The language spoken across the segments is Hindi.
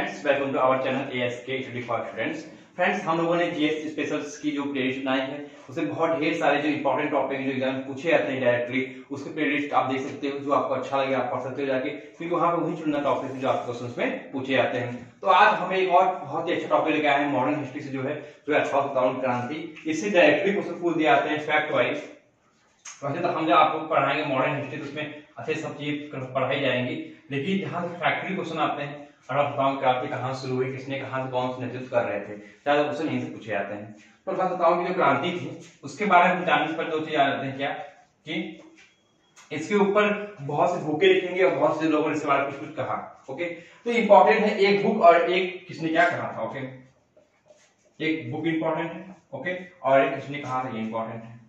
Friends, welcome to our channel ASK study for students. Friends, हम लोगों ने जीएस स्पेशल्स की जो प्लेलिस्ट बनाई है उसमें बहुत ढेर सारे जो इंपॉर्टेंट टॉपिक जो एग्जाम पूछे जाते हैं डायरेक्टली, उसकी प्लेलिस्ट आप देख सकते हो। जो आपको अच्छा लगे आप पढ़ सकते हो जाके, क्योंकि वहां पे वही चुनना टॉपिक जो आपके क्वेश्चंस में पूछे जाते हैं। तो आज हम एक और बहुत ही अच्छा टॉपिक लेके आए हैं मॉडर्न हिस्ट्री से, जो है 1857 क्रांति। इससे डायरेक्टली क्वेश्चन पूछ दिए जाते हैं फैक्ट वाइज। वैसे तो हम जब आपको पढ़ाएंगे मॉडर्न हिस्ट्री तो उसमें अच्छे सब चीज पढ़ाई जाएंगी, लेकिन जहाँ फैक्ट्री क्वेश्चन आते हैं, क्रांति कहाँ शुरू हुई, किसने कहाँ से कौन से नेतृत्व कर रहे थे, ज्यादा क्वेश्चन यहीं से पूछे जाते हैं। तो बात बताऊं कि जो क्रांति थी उसके बारे में जानने पर दो चीज आ जाते हैं। क्या कि इसके ऊपर बहुत से बुकें लिखेंगे और बहुत से लोगों ने इसके बारे में कुछ कहा। ओके, तो इंपॉर्टेंट है एक बुक और एक किसने क्या कहा था। ओके, एक बुक इंपॉर्टेंट है, ओके, और एक किसने कहा था ये इंपॉर्टेंट है,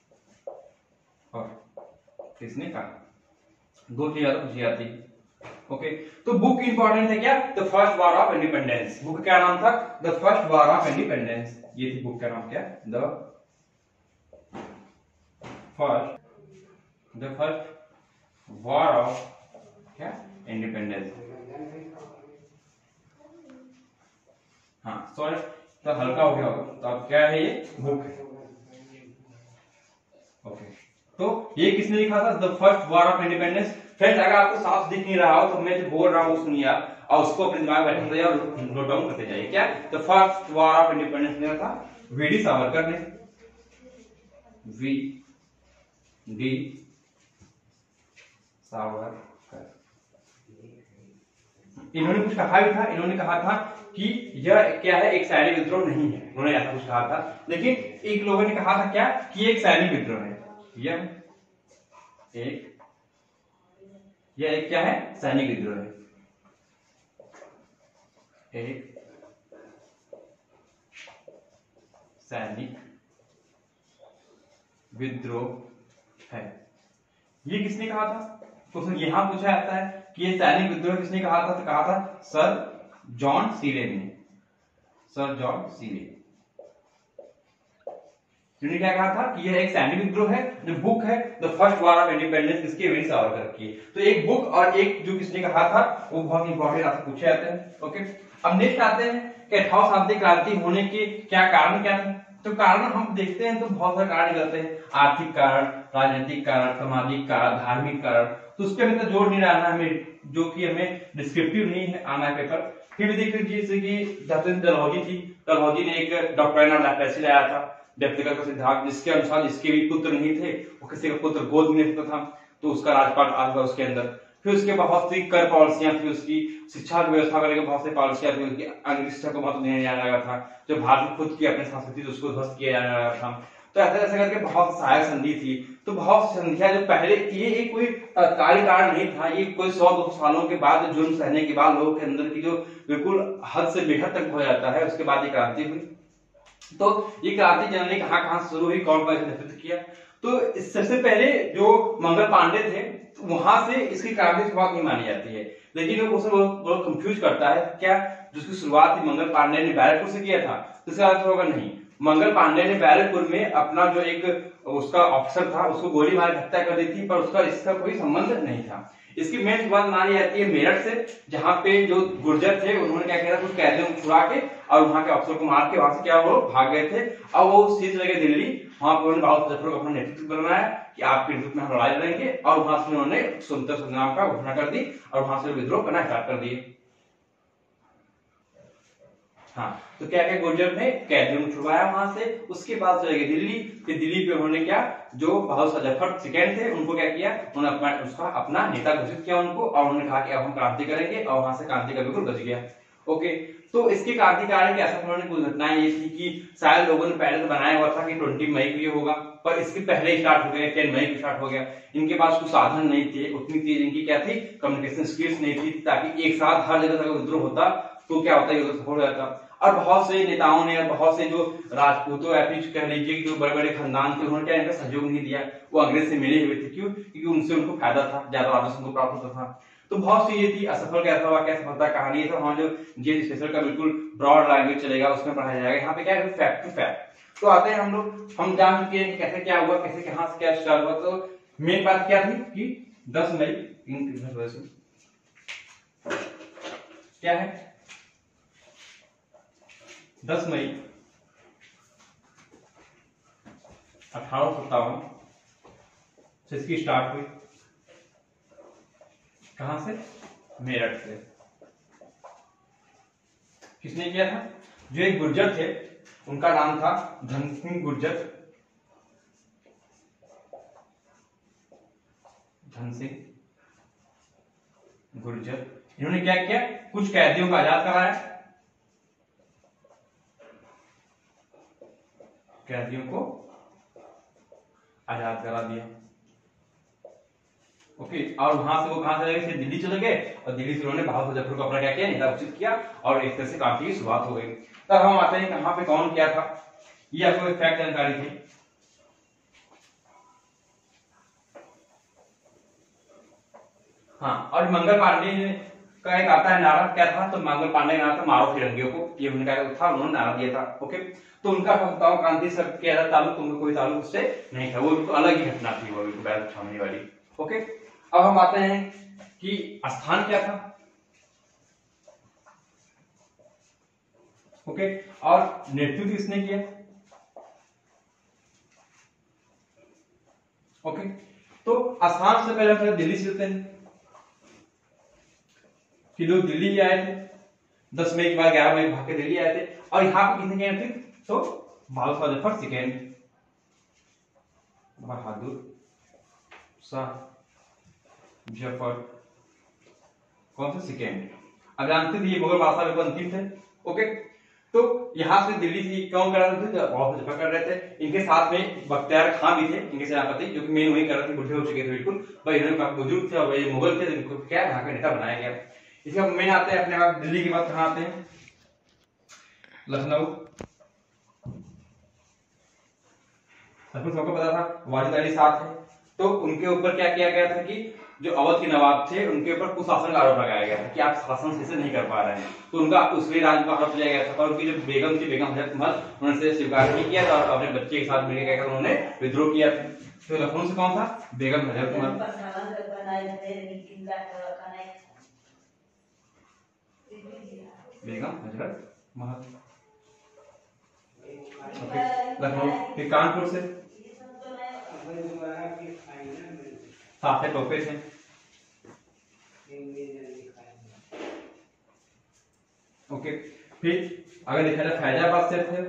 और किसने कहा, दो चीजें पूछी जाती है। ओके, तो बुक इंपॉर्टेंट है क्या, the first war of independence. Book क्या नाम था, the first war of independence. ये थी बुक का नाम, क्या, द फर्स्ट वॉर ऑफ क्या इंडिपेंडेंस। हाँ सॉरी, तो हल्का हो गया होगा, तो अब क्या है ये बुक है। ओके, तो ये किसने लिखा था, the first war of independence. Friends, अगर आपको साफ दिख नहीं रहा हो तो मैं जो बोल रहा हूँ वो सुनिए आप, और उसको अपने दिमाग में बैठे और नोट डाउन करते जाइए। क्या, the first war of independence ने था वीडी सावरकर ने, वी सावरकर। इन्होंने कुछ कहा भी था, इन्होंने कहा था कि यह क्या है, एक सैनिक विद्रोह नहीं है, उन्होंने ऐसा कुछ कहा था। लेकिन एक लोगों ने कहा था क्या कि एक सैनिक विद्रोह है, यह एक क्या है, सैनिक विद्रोह है, एक सैनिक विद्रोह है। ये किसने कहा था, क्वेश्चन यहां पूछा जाता है कि ये सैनिक विद्रोह किसने कहा था, तो कहा था सर जॉन सीले ने, सर जॉन सीले। जिन्होंने क्या कहा था कि यह एक सैनिक विद्रोह है। जो बुक है the first war of independence किसके, वीर सावरकर की। तो एक बुक और एक जो किसने कहा था वो बहुत इंपॉर्टेंट आपसे पूछे जाते हैं। ओके, अब नेक्स्ट आते हैं कि 1857 क्रांति होने के क्या कारण क्या थे। तो कारण हम देखते हैं तो बहुत सारे कारण निकलते हैं, आर्थिक कारण, राजनीतिक कारण, सामाजिक कारण, धार्मिक कारण। तो उस पर हमें तो जोड़ नहीं डालना हमें, जो कि हमें डिस्क्रिप्टिव नहीं है आना है पेपर। फिर देख लीजिए जैसे कि डलहौजी थी, डलहौजी ने एक डॉक्ट्रिन ऑफ लेप्रेसी लाया था, व्यक्तिगत का सिद्धांत, जिसके अनुसार जिसके भी पुत्र नहीं थे वो किसी का पुत्र गोद में लेता था तो उसका राजपाट आ गया उसके अंदर। फिर उसके बहुत सी कर पॉलिसियां थी, उसकी शिक्षा की व्यवस्था करने की बहुत सी पॉलिसियां थी, उसकी अंग्रेजी शिक्षा को महत्व दिया जाने लगा था। जो भारत खुद की अपनी संस्कृति थी उसको ध्वस्त किया जाने लगा था। तो ऐसा ऐसा करके बहुत सहायक संधि थी। तो बहुत संधियां जो पहले, ये एक कोई तात्कालिक कारण नहीं था, ये कोई 100-200 सालों के बाद जुर्म सहने के बाद लोगों के अंदर की जो बिल्कुल हद से बेहद तक हो जाता है, उसके बाद ये क्रांति हुई। तो ये क्रांति जनरली कहां से शुरू हुई, कौन कौन नेतृत्व किया। तो सबसे पहले जो मंगल पांडे थे वहां से इसकी क्रांति की शुरुआत नहीं मानी जाती है, लेकिन वो बहुत कंफ्यूज करता है। क्या, जिसकी शुरुआत मंगल पांडे ने बैरकपुर से किया था, तो इसका अर्थ होगा नहीं, मंगल पांडे ने बैरकपुर में अपना जो एक उसका ऑफिसर था उसको गोली मार हत्या कर दी थी, पर उसका इसका कोई संबंध नहीं था। इसकी मेन शुरुआत मानी जाती है मेरठ से, जहां पे जो गुर्जर थे उन्होंने क्या किया था, कुछ कैदियों को छुड़ा के और वहां के अफसर को मार के वहां से क्या वो भाग गए थे। और वो सीध लगे दिल्ली, वहां पर उन्होंने बाबू मुजफ्फर को अपना नेतृत्व बनाया कि आपके नेतृत्व में हम लड़ाई लड़ेंगे, और वहां से उन्होंने स्वतंत्रता संग्राम का घोषणा कर दी और वहां से विद्रोह करना स्टार्ट कर दिए। हाँ, तो क्या क्या गुर्जर ने कैदियों को छुड़वाया वहां से, उसके बाद चले गए दिल्ली। फिर दिल्ली पे उन्होंने क्या, जो बहादुर जफर सेकेंड थे उनको क्या किया, उन्होंने अपना नेता घोषित किया उनको, और उन्होंने कहा कि अब हम क्रांति करेंगे, और वहां से क्रांति का बिल्कुल बच गया। ओके, तो इसके क्रांतिकारी के ऐसा उन्होंने कुछ घटनाएं ये थी कि शायद लोगों ने पहले तो बनाया हुआ था कि 20 मई को ये होगा, पर इसके पहले ही स्टार्ट हो गया, 10 मई को स्टार्ट हो गया। इनके पास कुछ साधन नहीं थे, उतनी तेज इनकी क्या थी, कम्युनिकेशन स्किल्स नहीं थी, ताकि एक साथ हर जगह तक विद्रोह होता तो क्या होता है, हो जाता। और बहुत से नेताओं ने और बहुत से जो राजपूतों या फिर कह लीजिए जो बड़े बड़े खानदान थे उन्होंने क्या इनका सहयोग नहीं दिया, वो अंग्रेज से मिले हुए थे। क्यों, क्योंकि उनसे उनको फायदा था, ज्यादा राजस्व उनको प्राप्त होता था। तो बहुत सी ये थी असफल कैसा हुआ, क्या सफलता कहानी है। तो हम जो जीएस स्पेशल का बिल्कुल ब्रॉड लैंग्वेज चलेगा उसमें पढ़ाया जाएगा। यहाँ पे क्या है, फैक्ट टू फैक्ट। तो आते हैं हम लोग, हम जान चुके हैं कैसे क्या हुआ, कैसे कहां से क्या स्टार्ट हुआ। तो मेन बात क्या थी कि 10 मई क्या है, 10 मई 1857 से इसकी स्टार्ट हुई। कहां से? मेरठ से। किसने किया था? जो एक गुर्जर थे, उनका नाम था धन सिंह गुर्जर। धन सिंह गुर्जर। इन्होंने क्या किया? कुछ कैदियों को आजाद कराया, कैदियों को आजाद करा दिया। ओके, और वहां से वो कहां चले गए? दिल्ली चले गए, और दिल्ली से उन्होंने बहादुर जफर को अपना क्या किया? नेता घोषित किया, और एक तरह से क्रांति की शुरुआत हो गई। तब हम आते हैं कहां पे कौन क्या था, ये आपको एक फैक्ट जानकारी थी। हाँ, और मंगल पांडे का एक आता है नारा, क्या था? तो मंगल पांडे का नारा था मारो फिरंगियों को, ये उनका था, उन्होंने नारा दिया था। ओके, तो उनका बताओ क्रांति से क्या ताल्लुक? तुमको कोई ताल्लुक उससे नहीं था, वो बिल्कुल अलग ही घटना थी, वो बिल्कुल बैल छामने वाली। ओके, अब हम आते हैं कि स्थान क्या था। ओके, और नेतृत्व किसने किया? ओके, तो स्थान से पहले हम दिल्ली से चलते हैं कि लोग दिल्ली आए थे 10 मई के बाद 11 मई भाग के दिल्ली आए थे, और यहां पर किसने किया नेतृत्व? तो बहादुर जफर सेकेंड, बहादुर शाह जफर कौन सा? सेकेंड। अब जानते थे ये मुगल बादशाह बिल्कुल अंतिम थे। ओके, तो यहां से दिल्ली से कौन कर रहे थे? बहादुर जफर कर रहे थे। इनके साथ में बख्तियार खान भी थे, इनके सेनापति, जो कि मेन वही कर रहे थे, बुढ़े हो चुके थे बिल्कुल, पर इन्होंने काफी बुजुर्ग थे और ये मुगल थे, इनको क्या यहाँ का नेता बनाया गया। इसके बाद मेन आते हैं अपने आप दिल्ली के बाद कहां आते हैं? लखनऊ। सबको पता था वाजिद अली साहब थे, तो उनके ऊपर क्या किया गया था कि जो अवध के नवाब थे उनके ऊपर कुशासन का आरोप लगाया गया था कि आप शासन सही से नहीं कर पा रहे हैं, तो उनका उसके राज पर आरोप लगाया गया था। और उनकी जो बेगम थी, बेगम हजरत महल, उन्होंने स्वीकार नहीं किया था और अपने बच्चे के साथ मिलकर क्या किया, उन्होंने विद्रोह किया था। तो लखनऊ से कौन था? बेगम हजरत महल। बेगम हजरत महल। लखनऊ। फिर कानपुर से साफे टोपे थे। ओके, फिर अगर देखा जाए फैजाबाद से थे,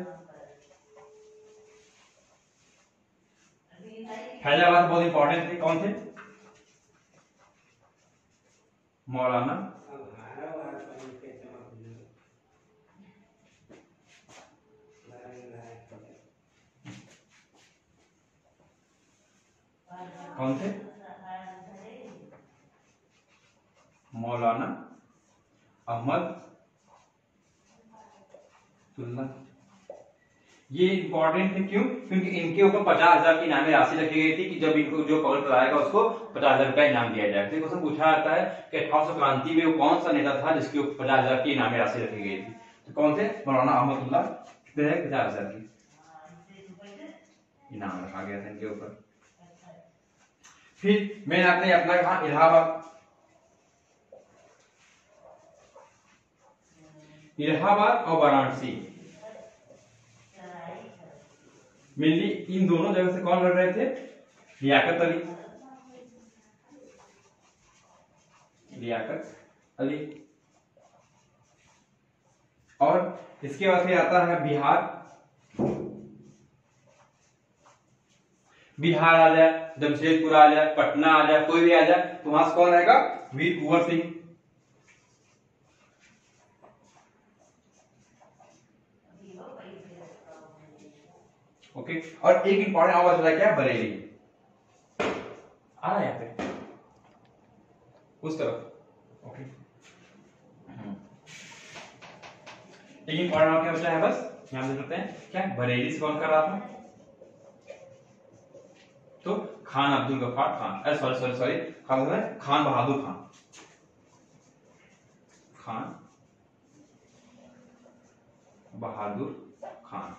फैजाबाद बहुत इंपॉर्टेंट थे। कौन थे? मौलाना कौन थे? मौलाना अहमदुल्लाह। ये इंपॉर्टेंट है क्यों? क्योंकि इनके ऊपर 50,000 की इनामी राशि रखी गई थी कि जब इनको जो पकड़ कर आएगा उसको 50,000 रुपया इनाम दिया जाएगा। तो क्वेश्चन पूछा जाता है कि 1800 क्रांति में वो कौन सा नेता था जिसके ऊपर 50,000 की इनामी राशि रखी गई थी? तो कौन थे? मौलाना अहमदुल्लाह। कितने? 50,000 की इनाम रखा गया था इनके ऊपर। फिर मैं आते हैं अपना कहा? इलाहाबाद। इलाहाबाद और वाराणसी, मेनली इन दोनों जगह से कौन लड़ रहे थे? लियाकत अली। लियाकत अली। और इसके बाद फिर आता है बिहार। बिहार आ जाए, जमशेदपुर आ जाए, पटना आ जाए, कोई भी आ जाए, तो वहां से कौन रहेगा? वीर कुंवर सिंह। ओके, और एक इंपॉर्टेंट आवाज होता है क्या? बरेली। आ रहा है यहाँ पे उस तरफ। ओके, एक इंपॉर्टेंट क्या बचा है? बस यहां देख सकते हैं क्या? बरेली से कौन कर रहा था? तो खान अब्दुल गफ्फार खान, सॉरी खान बहादुर खान। खान बहादुर खान।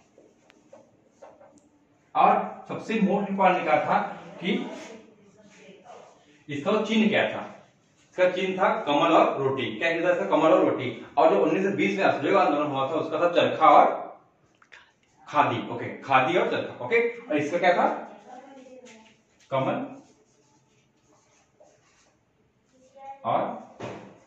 और सबसे मोस्ट इंपॉर्टेंट क्या था कि इसका चिन्ह क्या था? इसका चिन्ह था कमल और रोटी। क्या था इसका? कमल और रोटी। और जो 1920 में असहयोग आंदोलन हुआ था उसका था चरखा और खादी। ओके, खादी और चरखा। ओके, और इसका क्या था? कमल और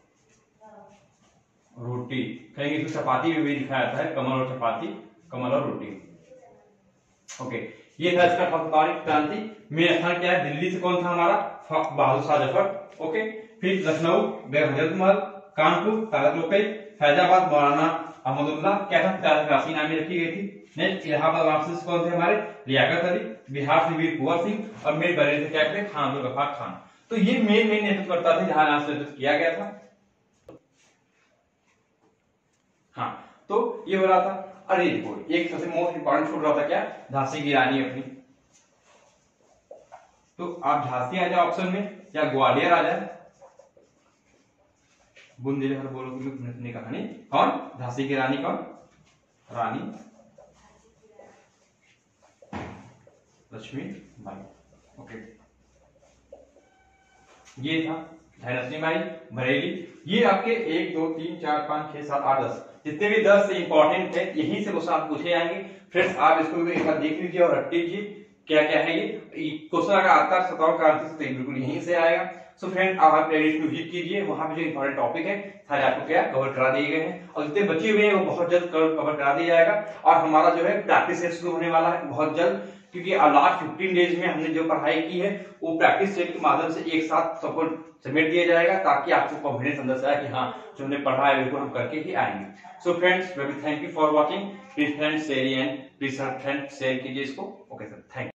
रोटी। कहीं इसमें चपाती भी दिखाया जाता है, कमल और चपाती, कमल और रोटी। ओके, ये था इसका व्यापारिक क्रांति। मेन स्थान क्या है? दिल्ली से कौन था हमारा? बहादुर शाह जफर। ओके, फिर लखनऊ हजरत महल, कानपुर ताकत लोपे, फैजाबाद मौलाना अहमदुल्लाह, क्या था? 84 नामी रखी गई थी। नेक्स्ट इलाहाबाद वापसी से कौन थे हमारे? लियाकत अली, बिहार से वीर कुंवर सिंह, और मेर बरेली से क्या थे? खान अब्दुल गफ्फार खान। तो ये मेन नेतृत्वकर्ता थे जहां यहाँ से किया गया था। हाँ, तो ये हो रहा था। अरे देखो, एक सबसे मोस्ट इंपॉर्टेंट छूट रहा था, क्या? झांसी की रानी अपनी। तो आप झांसी आ जाए ऑप्शन में, या ग्वालियर आ जाए। बुंदेलखंड बोलो कहानी कौन? झांसी की रानी कौन? रानी लक्ष्मीबाई। ओके, ये था लक्ष्मीबाई बरेली। ये आपके 1 2 3 4 5 6 7 8 10 जितने भी 10 इंपॉर्टेंट थे, यहीं से क्वेश्चन आप पूछे जाएंगे। फ्रेंड्स, आप इसको एक बार देख लीजिए और रट लीजिए क्या क्या है ये क्वेश्चन। अगर आता है सताओ क्रांति से, बिल्कुल यहीं से आएगा। सो फ्रेंड, आप प्लेलिस्ट में विजिट कीजिए, वहां पे जो इंपॉर्टेंट टॉपिक है सारे आपको क्या कवर करा दिए गए हैं, और जितने बचे हुए हैं वो बहुत जल्द कवर करा दिया जाएगा। और हमारा जो है प्रैक्टिस सेट शुरू होने वाला है बहुत जल्द, क्योंकि लास्ट 15 डेज में हमने जो पढ़ाई की है वो प्रैक्टिस सेट के माध्यम से एक साथ सबको सबमिट दिया जाएगा, ताकि आपको कॉन्फिडेंस अंदर से आए कि हाँ जो हमने पढ़ा है बिल्कुल हम करके ही आएंगे। So friends, thank you for watching. Please friends share and please friends share कीजिए इसको। Okay sir, thank you.